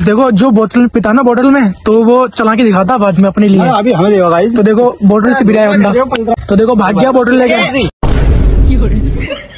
देखो जो बोतल पिता ना बोतल में, तो वो चला के दिखाता बाद में अपने लिए। अभी हमें देगा भाई। तो देखो बोतल से गिरा है बंदा, तो देखो भाग गया बोतल लेके।